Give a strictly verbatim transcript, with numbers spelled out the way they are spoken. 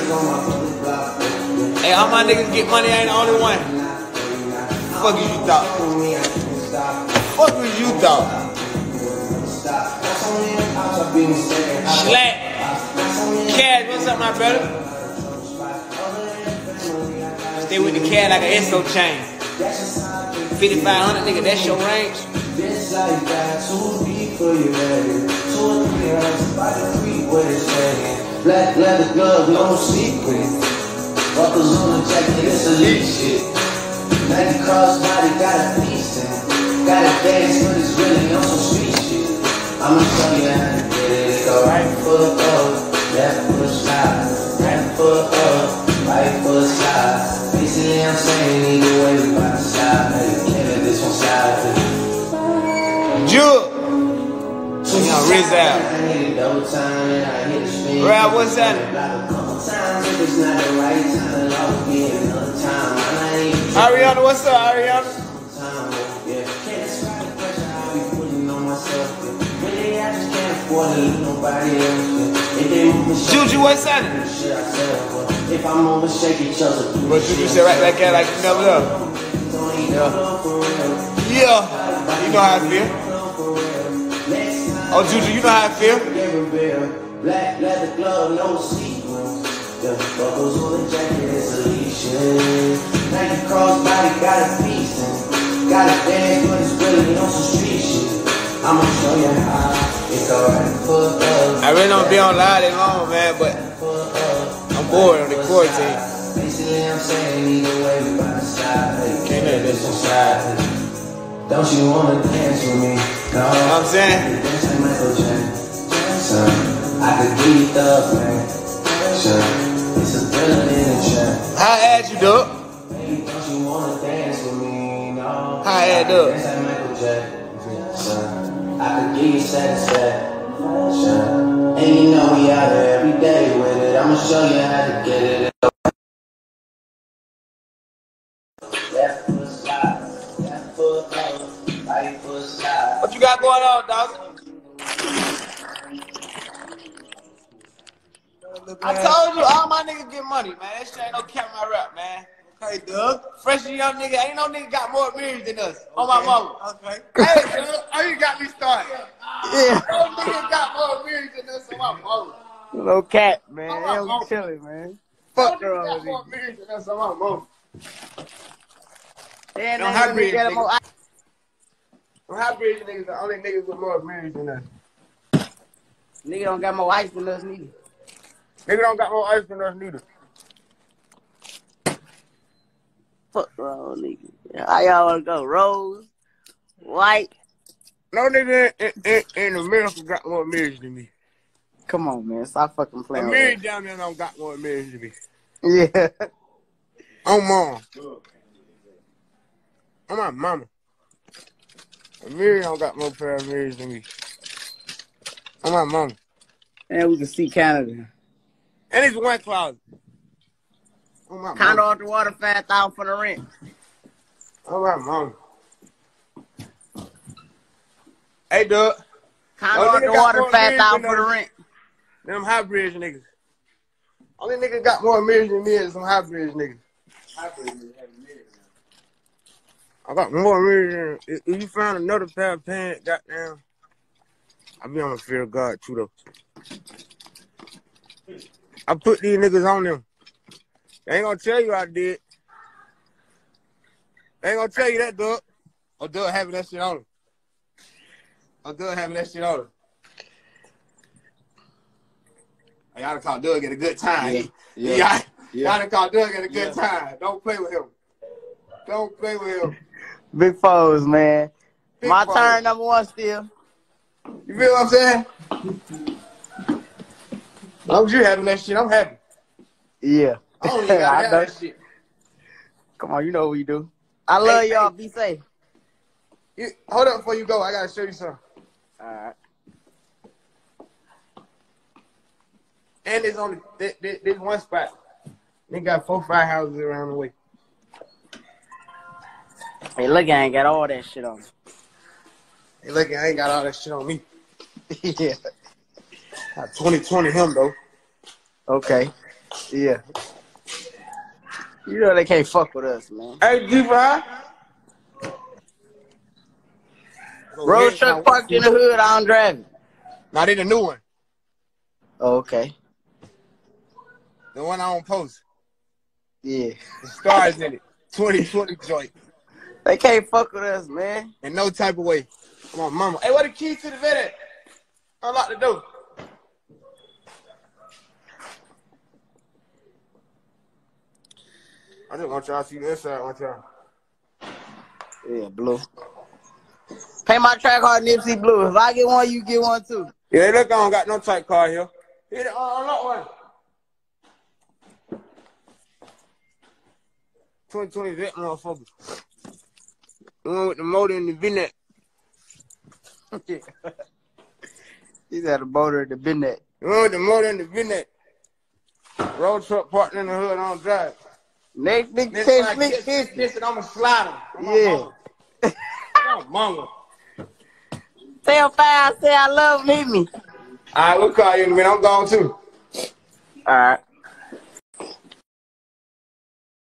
Hey, all my niggas get money, I ain't the only one. Fuck is you thought? Fuck was you thought? Slack. Cash, what's up, my brother? Stay with the cat like an S O chain. fifty-five hundred, nigga, that's your range. Black leather glove, no secret. Buckles on the jacket, it's elite shit. Nike crossbody, got a piece in. Got a dance, but it's really on some street shit. I'ma show you how to get it. Go right foot up, left foot slide. Left foot up, right foot slide. Basically, I'm saying either way, we bout to slide. Hey, kill it, this one side. Juke! Yo, Riz out. Rob, what's that? Ariana, what's up, Ariana? Juju, what's that? But Juju said right back at like you never know. Yeah. Yeah. You know how I feel. Oh, Juju, you know how I feel. Black leather glove, no sequins. The buckles on the jacket, it's Alicia. Nike crossbody, got a piece in. Got a dance, but it's really on some street shit. I'ma show you how it's alright for us. I really don't be on live that long, man, but I'm bored on the quarantine. Basically, I'm saying either way, we bout to slide. Can't let this one slide. Don't you wanna dance with me? No, you know what I'm saying? Dance like Michael Jackson. I could beat the man. Sure. It's a thriller in a trap. How had you, dog? Baby, don't you wanna dance with me? No. How had you? Dance like Michael Jackson. I could give you satisfaction. And you know we out there every day with it. I'ma show you how to get it. Left foot slide. Left foot up. Right foot slide. What you got going on, dog? I told you all my niggas get money, man. That shit ain't no cap my rap, man. Okay, Doug. Fresh and young nigga, ain't no nigga got more millions than us. Okay. On my mama. Okay. Hey, Doug, oh, you got me started. Yeah. No nigga got more millions than us on my mama. No cat, man. On my I'm mama. chilling, man. No Fuck nigga her got more already. millions than us on my mama. Yeah, Don't have bridge, nigga. Don't have bridge niggas, the only niggas with more millions than us. Nigga don't got more ice than us, neither. Nigga don't got more ice than us neither. Fuck wrong, nigga. How y'all wanna go? Rose? White? No nigga in, in, in America got more millions than me. Come on, man. Stop fucking A playing million with down there don't got more millions than me. me. Yeah. On mom. On my mama. A million don't got more pair of millions than me. On my mama. And we can see Canada. And it's one closet. On my Condo mama. off the water, five thousand for the rent. On my mama. Hey, Doug. Condo Oh, off nigga the got water, more five thousand millions for the than rent. Them high bridge niggas. Only nigga got more millions than me is some high bridge niggas. High bridge niggas have millions now. I got more millions. If if you find another pair of pants, goddamn, I be on the fear of God too, though. I put these niggas on them. They ain't gonna tell you I did. They ain't gonna tell you that, Doug. Or Doug having that shit on him. Or Doug having that shit on him. Y'all done call Doug at a good time. Yeah. Yeah. Yeah. Y'all, y'all done call Doug at a good Yeah. time. Don't play with him. Don't play with him. Big foes, man. Big My foes. turn, number one still. You feel what I'm saying? As long as you having that shit, I'm happy. Yeah. I don't even gotta I have know. that shit. Come on, you know what we do. I love Hey, y'all. hey. Be safe. You, hold up before you go. I gotta show you something. All right. And there's only there, there, there's one spot. They got four, five houses around the way. Hey, look, I ain't got all that shit on. Hey, look, I ain't got all that shit on me. Yeah. Got twenty twenty him though. Okay. Yeah. You know they can't fuck with us, man. Hey, G five. Road truck parked in the hood, I don't drive it. Now they the new one. Oh, okay. The one I don't post. Yeah. The stars in it. twenty twenty joint. They can't fuck with us, man. In no type of way. Come on, mama. Hey, what the key to the vet at? Unlock the door. I just want y'all to see the inside one time. Yeah, blue. Pay my track hard Nipsey Blue. If I get one, you get one too. Yeah, look, I don't got no tight car here. Here, the, uh, unlock one. twenty twenty vet motherfucker. The one with the motor and the V-neck. He's at a motor in the V-neck. The one with the motor and the V-neck. Road truck parked in the hood on drive. Next nigga Next can't time I slick kiss this. this and I'ma slide him. Yeah. Oh, mama. Tell Five, say I love him, hit me. All right, we'll call you in a minute. I'm gone too. All right.